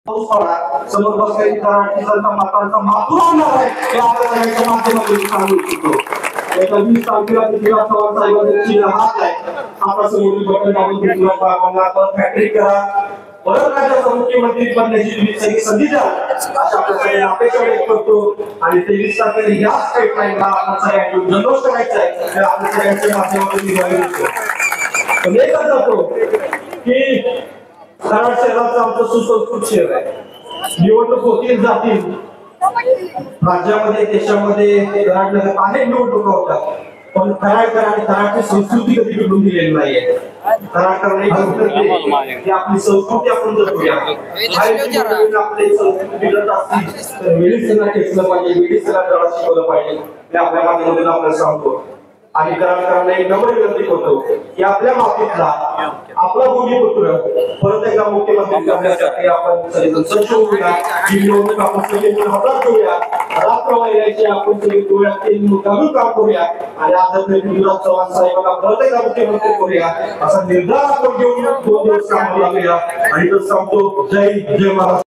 समोर बसलेली कराडचा मातांचा मातृ होणार आहे हे आपल्या सगळ्यांच्या माध्यमातून सांगू इच्छितो. 20 तारखेला पृथ्वीराज चव्हाण साहेबांची हात आहे आता समोर बटन दाबून पृथ्वीराज साहेबांना फॅक्टरी करा परत राज्याचा मुख्यमंत्री बनण्याची तुम्ही सगळी संधी द्या अशा आपल्या सगळ्यांना अपेक्षा व्यक्त करतो. आणि 23 तारखेला याच पाईपलाईनला आपण सगळ्यांनी जल्लोष करायचा आहे हे आपल्या सगळ्यांच्या माध्यमातून निघालेलं पण एकच जातो की कराड शहराचं आमचं सुसंस्कृत शहर आहे. निवडणूक होतील जातील राज्यामध्ये देशामध्ये कराडनगर अनेक निवडणुका होतात पण कराडकर आणि कराडची संस्कृती कधी बिघडून दिलेली नाहीये. कराडकर की आपली संस्कृती आपण जपूया. आपली संस्कृती बिघडत असतील तर मेडिसिनला टेचलं पाहिजे मेडिसिनला धडा शिकवलं पाहिजे हे आपल्या माध्यमातून आपल्याला सांगतो. आणि कराडकरांना एक नम्र विनंती करतो की आपल्या मातीतला आपला भूमिपुत्र परत एकदा मुख्यमंत्री करण्यासाठी आपण सगळेजण सज्ज होऊया. ही निवडणूक आपण सगळेजण हातात घेऊया रात्र वाहिल्याची आपण सगळे डोळ्यात घालून काम करूया आणि आता पृथ्वीराज चव्हाण साहेबांना परत एकदा मुख्यमंत्री करूया असा निर्धार आपण घेऊन 2 दिवस काम लागूया. आणि तो सांगतो जय जय महाराष्ट्र.